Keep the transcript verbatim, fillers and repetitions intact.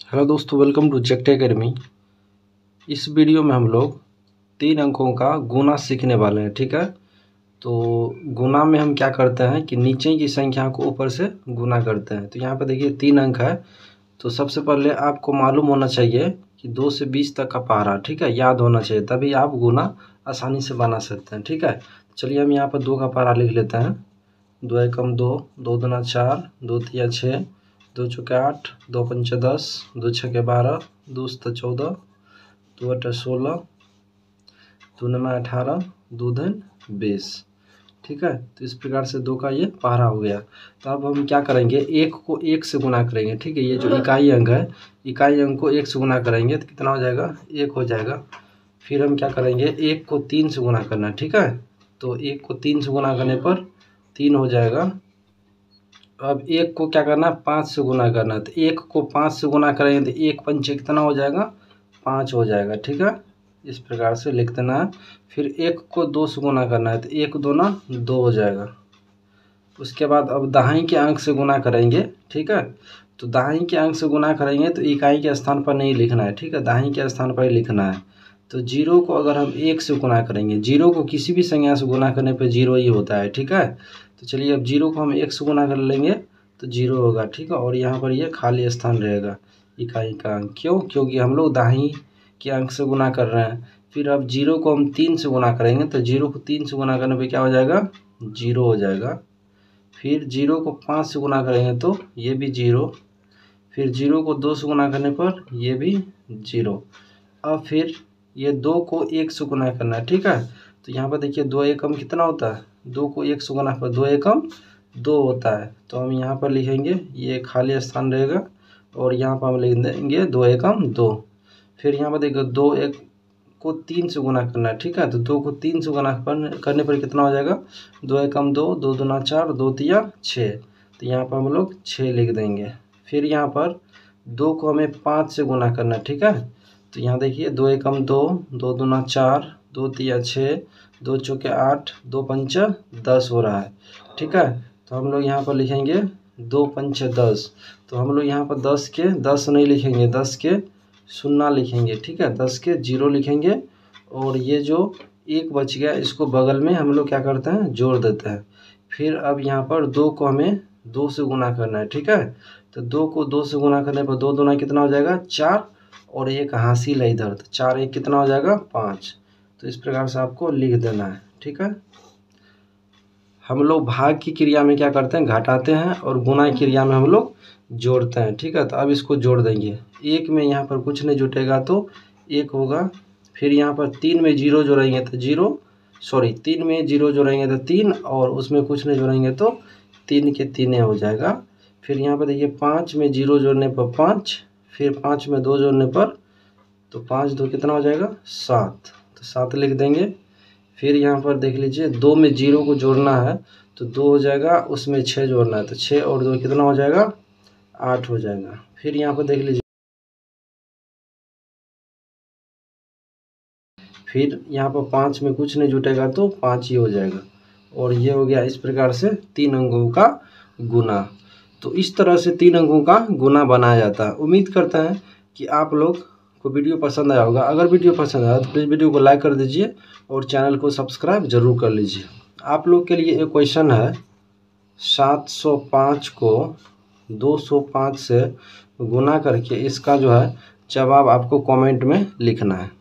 Hello दोस्तों, welcome to जेक्ट academy. इस वीडियो में हम लोग तीन अंकों का गुना सीखने वाले हैं। ठीक है, तो गुना में हम क्या करते हैं कि नीचे की संख्या को ऊपर से गुना करते हैं। तो यहाँ पर देखिए तीन अंक है। तो सबसे पहले आपको मालूम होना चाहिए कि दो से बीस तक का पारा, ठीक है, याद होना चाहिए, तभी आप गुना आसानी से बना सकते हैं। ठीक है, चलिए हम यहाँ पर दो का पारा लिख लेते हैं। दो एकम दो, दो दूना चार, दो तिया छः, दो चौके आठ, दो पंचे दस, दो छक्के बारह, दो सत्तर चौदह, दो अठे सोलह, दो नौ अठारह, दो धन बीस। ठीक है, तो इस प्रकार से दो का ये पारा हो गया। तो अब हम क्या करेंगे, एक को एक से गुना करेंगे। ठीक है, ये जो इकाई अंक है, इकाई अंक को एक से गुना करेंगे तो कितना हो जाएगा, एक हो जाएगा। फिर हम क्या करेंगे, एक को तीन से गुना करना है। ठीक है, तो एक को तीन से गुना करने पर तीन हो जाएगा। अब एक को क्या करना है, पाँच से गुना करना है। तो एक को पाँच से गुना करेंगे तो एक पंचे कितना हो जाएगा, पाँच हो जाएगा। ठीक है, इस प्रकार से लिख देना है। फिर एक को दो से गुना करना है तो एक दो ना दो हो जाएगा। उसके बाद अब दाहिने के अंक से गुना करेंगे। ठीक है, तो दाहिने के अंक से गुना करेंगे तो इकाई के स्थान पर नहीं लिखना है। ठीक है, दाहिने के स्थान पर ही लिखना है। तो जीरो को अगर हम एक से गुना करेंगे, जीरो को किसी भी संख्या से गुना करने पर जीरो ही होता है। ठीक है, तो चलिए अब जीरो को हम एक से गुना कर लेंगे तो जीरो होगा। ठीक है, और यहाँ पर ये खाली स्थान रहेगा इकाई का अंक। क्यों? क्योंकि हम लोग दाहिने के अंक से गुना कर रहे हैं। फिर अब जीरो को हम तीन से गुना करेंगे तो जीरो को तीन से गुना करने पे क्या हो जाएगा, जीरो हो जाएगा। फिर जीरो को पाँच से गुना करेंगे तो ये भी जीरो। फिर जीरो को दो से गुना करने पर ये भी जीरो। अब फिर ये दो को एक से गुना करना है। ठीक है, तो यहाँ पर देखिए दो एकम कितना होता है, दो को एक से गुना पर दो एकम दो होता है। तो हम यहाँ पर लिखेंगे, ये खाली स्थान रहेगा और यहाँ पर हम लिख देंगे दो एकम दो। फिर यहाँ पर देखिए दो एक को तीन से गुना करना है। ठीक है, तो दो को तीन से गुना करने पर कितना हो जाएगा, दो एकम दो, दो दूना चार, दो तिया छः। तो यहाँ पर हम लोग छः लिख देंगे। फिर यहाँ पर दो को हमें पाँच से गुना करना है। ठीक है, तो यहाँ देखिए दो एकम दो, दो दूना चार, दो तिया छः, दो चौके आठ, दो पंचा दस हो रहा है। ठीक है, तो हम लोग यहाँ पर लिखेंगे दो पंचे दस। तो हम लोग यहाँ पर दस के दस नहीं लिखेंगे, दस के शून्य लिखेंगे। ठीक है, दस के जीरो लिखेंगे और ये जो एक बच गया इसको बगल में हम लोग क्या करते हैं, जोड़ देते हैं। फिर अब यहाँ पर दो को हमें दो से गुना करना है। ठीक है, तो दो को दो से गुना करने पर दो दूना कितना हो जाएगा, चार, और एक हासिल है इधर, तो चार एक कितना हो जाएगा, पाँच। तो इस प्रकार से आपको लिख देना है। ठीक है, हम लोग भाग की क्रिया में क्या करते हैं, घटाते हैं, और गुना की क्रिया में हम लोग जोड़ते हैं। ठीक है, तो अब इसको जोड़ देंगे। एक में यहाँ पर कुछ नहीं जुटेगा तो एक होगा। फिर यहाँ पर तीन में जीरो जोड़ेंगे तो जीरो, सॉरी तीन में जीरो जोड़ेंगे तो तीन, और उसमें कुछ नहीं जोड़ेंगे तो तीन के तीन हो जाएगा। फिर यहाँ पर देखिए पाँच में जीरो जोड़ने पर पाँच, फिर पाँच में दो जोड़ने पर, तो पाँच दो कितना हो जाएगा, सात, तो सात लिख देंगे। फिर यहाँ पर देख लीजिए दो में जीरो को जोड़ना है तो दो हो जाएगा, उसमें छः जोड़ना है तो छः और दो कितना हो जाएगा, आठ हो जाएगा। फिर यहाँ पर देख लीजिए, फिर यहाँ पर पाँच में कुछ नहीं जुटेगा तो पाँच ही हो जाएगा। और ये हो गया इस प्रकार से तीन अंकों का गुना। तो इस तरह से तीन अंकों का गुना बनाया जाता है। उम्मीद करते हैं कि आप लोग को वीडियो पसंद आया होगा। अगर वीडियो पसंद आया तो प्लीज़ वीडियो को लाइक कर दीजिए और चैनल को सब्सक्राइब जरूर कर लीजिए। आप लोग के लिए एक क्वेश्चन है, सात सौ पाँच को दो सौ पाँच से गुना करके इसका जो है जवाब आपको कमेंट में लिखना है।